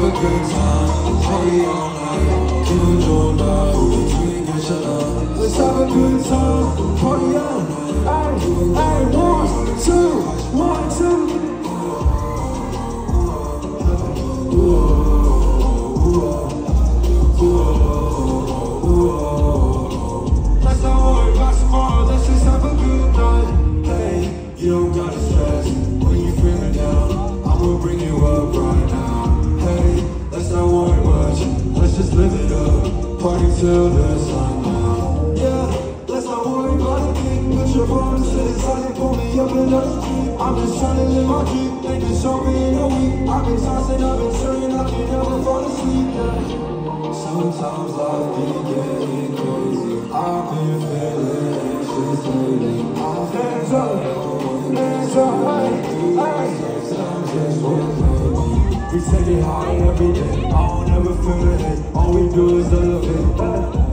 a good time, party all night. Killing your love, we can get your love. Let's have a good time, party all night. Hey, 1, 2, 1, 2. Let's not worry about tomorrow, let's just have a good night. Hey, you don't gotta stress when you're feeling down. I'ma bring you up right now. Hey, let's not worry much, let's just live it up. Party till the sun down. Yeah, let's not worry about a thing. Put your promises, I can pull me up in the street. I'm just trying to live my dream, they can show me in a week. I've been tossing, I've been turning, I can never fall asleep. Yeah. Sometimes life be getting crazy. I've been feeling anxious lately. Hands up, hey, hey. Sometimes just one baby. We take it high every day. I don't ever feel it. All we do is elevate.